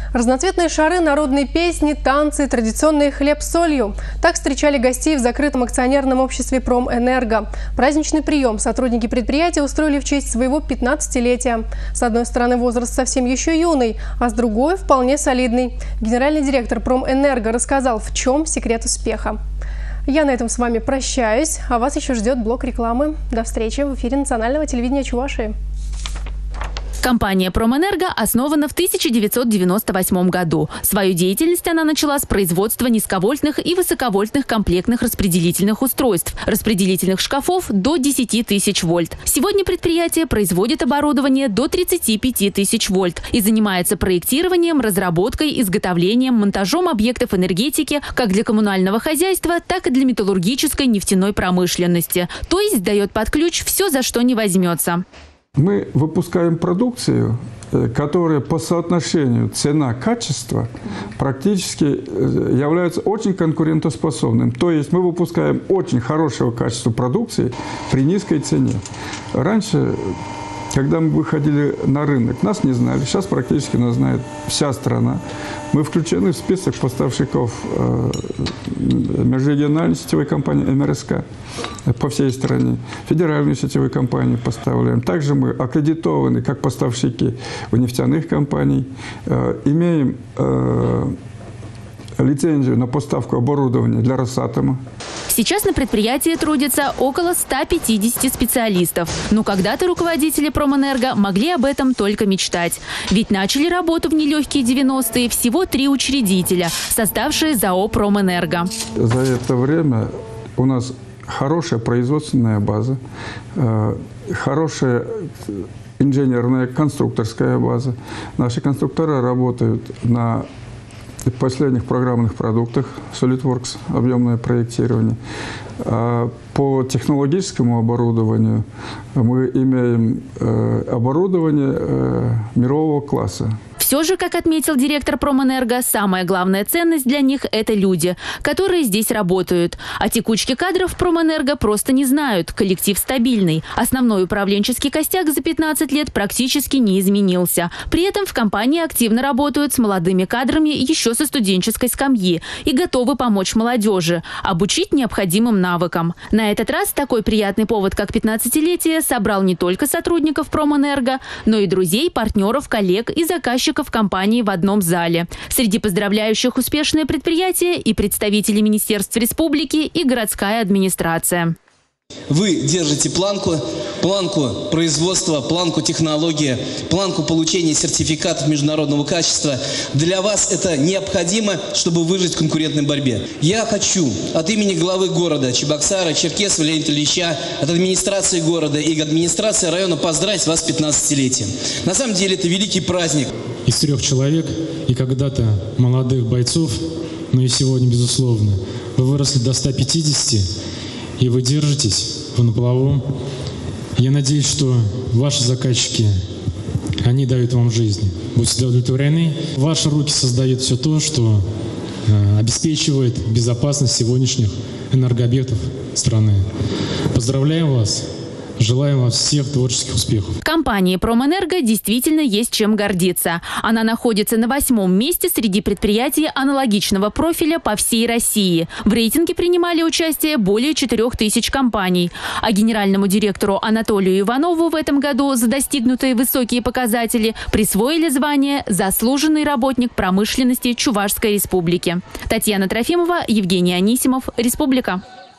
Разноцветные шары, народные песни, танцы, традиционный хлеб с солью. Так встречали гостей в закрытом акционерном обществе «Промэнерго». Праздничный прием сотрудники предприятия устроили в честь своего 15-летия. С одной стороны, возраст совсем еще юный, а с другой – вполне солидный. Генеральный директор «Промэнерго» рассказал, в чем секрет успеха. Я на этом с вами прощаюсь, а вас еще ждет блок рекламы. До встречи в эфире национального телевидения Чувашии. Компания «Промэнерго» основана в 1998 году. Свою деятельность она начала с производства низковольтных и высоковольтных комплектных распределительных устройств, распределительных шкафов до 10 тысяч вольт. Сегодня предприятие производит оборудование до 35 тысяч вольт и занимается проектированием, разработкой, изготовлением, монтажом объектов энергетики как для коммунального хозяйства, так и для металлургической нефтяной промышленности. То есть дает под ключ все, за что не возьмется. Мы выпускаем продукцию, которая по соотношению цена-качество практически является очень конкурентоспособным. То есть мы выпускаем очень хорошего качества продукции при низкой цене. Раньше, когда мы выходили на рынок, нас не знали. Сейчас практически нас знает вся страна. Мы включены в список поставщиков межрегиональной сетевой компании МРСК по всей стране. Федеральную сетевую компанию поставляем. Также мы аккредитованы как поставщики у нефтяных компаний. Имеем лицензию на поставку оборудования для Росатома. Сейчас на предприятии трудится около 150 специалистов. Но когда-то руководители «Промэнерго» могли об этом только мечтать. Ведь начали работу в нелегкие 90-е всего 3 учредителя, создавшие ЗАО «Промэнерго». За это время у нас хорошая производственная база, хорошая инженерная конструкторская база. Наши конструктора работают на последних программных продуктах SolidWorks, объемное проектирование. По технологическому оборудованию мы имеем оборудование мирового класса. Все же, как отметил директор «Промэнерго», самая главная ценность для них – это люди, которые здесь работают. О текучке кадров в «Промэнерго» просто не знают. Коллектив стабильный. Основной управленческий костяк за 15 лет практически не изменился. При этом в компании активно работают с молодыми кадрами еще со студенческой скамьи и готовы помочь молодежи, обучить необходимым навыкам. На этот раз такой приятный повод, как 15-летие, собрал не только сотрудников «Промэнерго», но и друзей, партнеров, коллег и заказчиков компании в одном зале. Среди поздравляющих успешное предприятие и представители министерств республики, и городская администрация. Вы держите планку производства, планку технологии, планку получения сертификатов международного качества. Для вас это необходимо, чтобы выжить в конкурентной борьбе. Я хочу от имени главы города Чебоксара, Черкесова Леонида Ильича, от администрации города и администрации района поздравить вас с 15-летием. На самом деле это великий праздник. Из 3 человек и когда-то молодых бойцов, но и сегодня, безусловно, вы выросли до 150, и вы держитесь на плаву. Я надеюсь, что ваши заказчики, они дают вам жизнь. Будьте удовлетворены. Ваши руки создают все то, что обеспечивает безопасность сегодняшних энергообъектов страны. Поздравляем вас. Желаем вам всех творческих успехов. Компании «Промэнерго» действительно есть чем гордиться. Она находится на 8-м месте среди предприятий аналогичного профиля по всей России. В рейтинге принимали участие более 4000 компаний. А генеральному директору Анатолию Иванову в этом году за достигнутые высокие показатели присвоили звание «Заслуженный работник промышленности Чувашской республики». Татьяна Трофимова, Евгений Анисимов, Республика.